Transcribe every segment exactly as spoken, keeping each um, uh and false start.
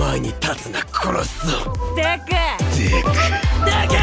前に立つな殺すぞ。 デクデクデク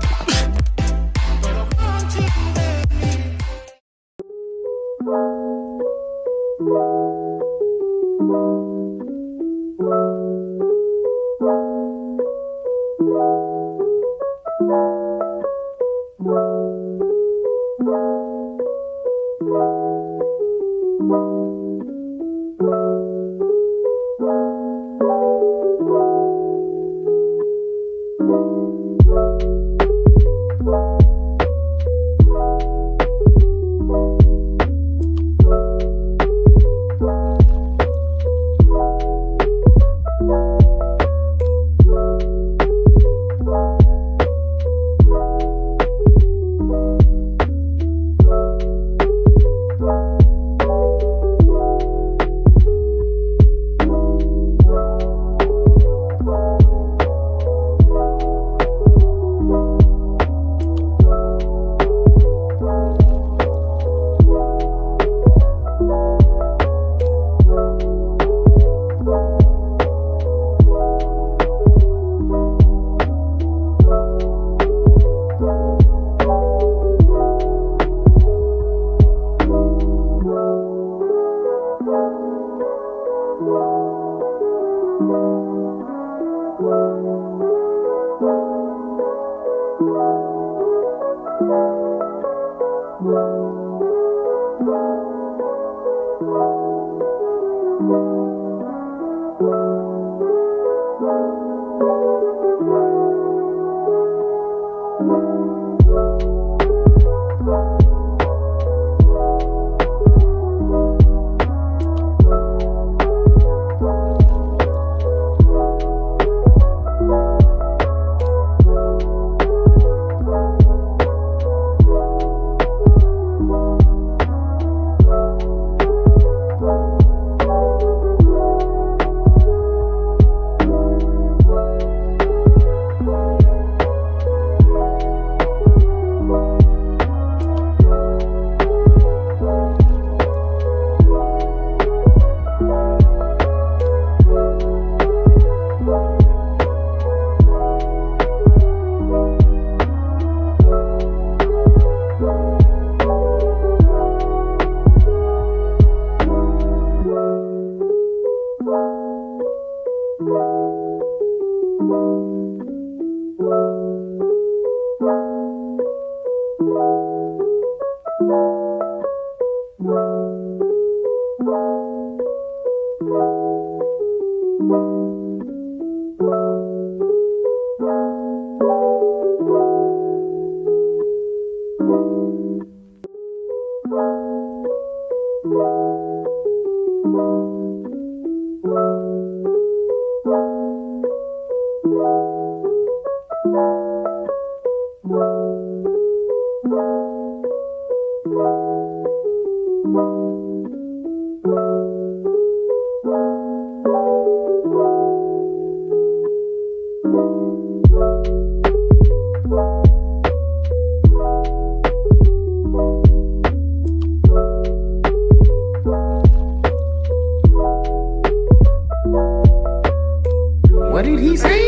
What did he say?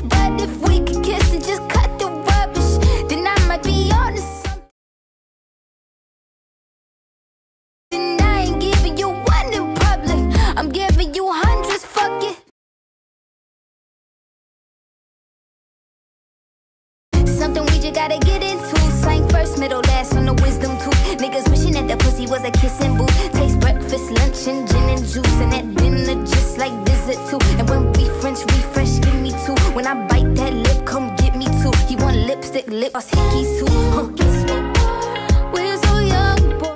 But if we could kiss and just cut the rubbish, then I might be on to something. And I ain't giving you one in public, I'm giving you hundreds, fuck it. Something we just gotta get into. Sang first, middle, last on the wisdom tooth. Niggas wishing that the pussy was a kissing booth. Taste breakfast, lunch, and gin and juice. And at dinner, just like visit too. And when we French refresh, give me two. When I bite that lip, come get me two. He want lipstick, lip, us hickeys too. Huh. Kiss me more, we're so young, boy.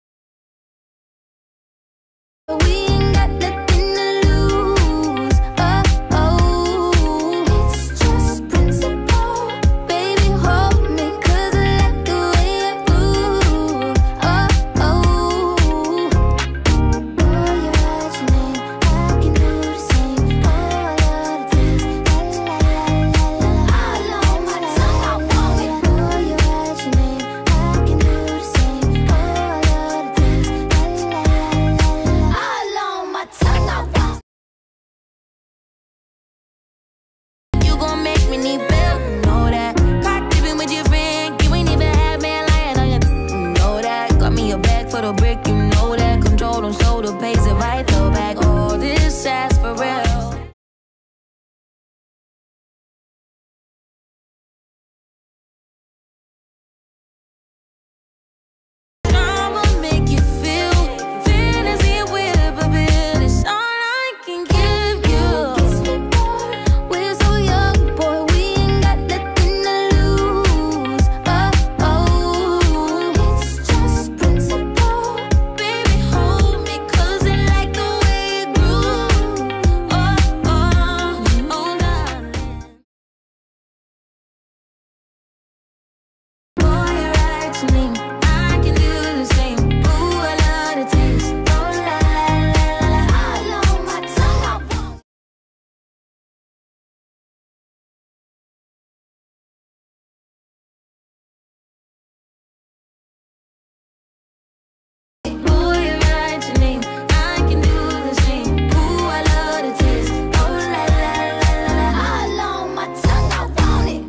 We ain't got nothing to lose. Oh, oh, it's just principle. Baby, hold me, cause I like the way you move. Oh, oh, boy, you're right, your name, I can do the same. Oh, I love the taste, la la la la la. All on my tongue, I want it. Boy, you're right, your name, I can do the same. Oh, I love the taste, la la la la la. All on my tongue, I want it. You gon' make me need bail, you know that. Caught dipping with your friend, you ain't even had man lying on you, you know that. Got me a bag for the brick, you know that. Control them shoulder, pays it right though back. All this ass for real. I'ma make you feel fantasy with a bill. It's all I can give you. Kiss me more, we're so young, boy. We ain't got nothing to lose. Oh, oh, it's just principle. Baby, hold me, cause I like the way it groove. Oh, oh, oh, darling. Boy, you're right, your name, I can do the same. Ooh, I love the taste. Oh, la, la, la, la, la. All on my tongue, I want it. Boy, you're right, your name, I can do the same. Ooh, I love the taste. Oh, la, la, la, la, la. All on my tongue, I want it.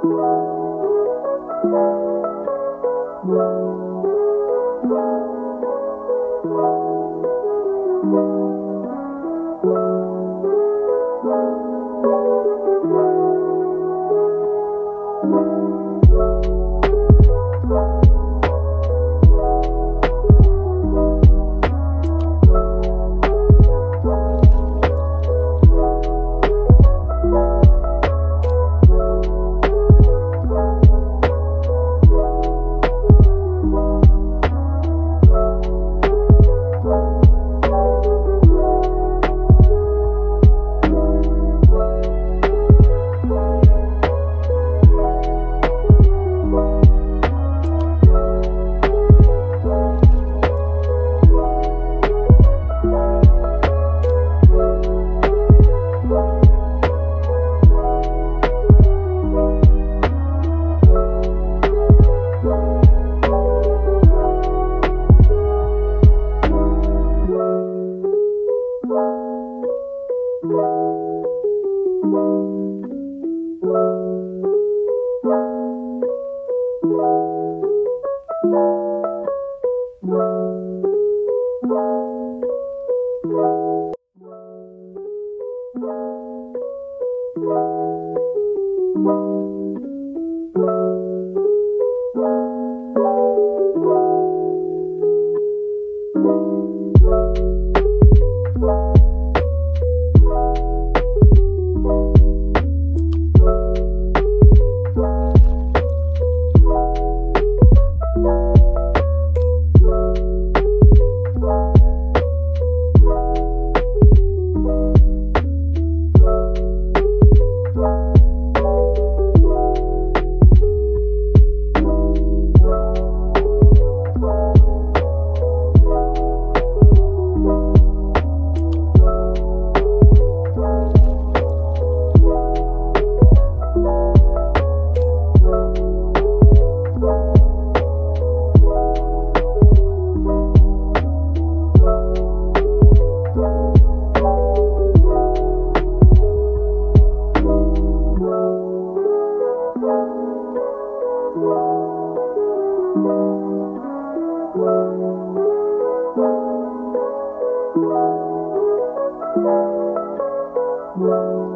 Thank you.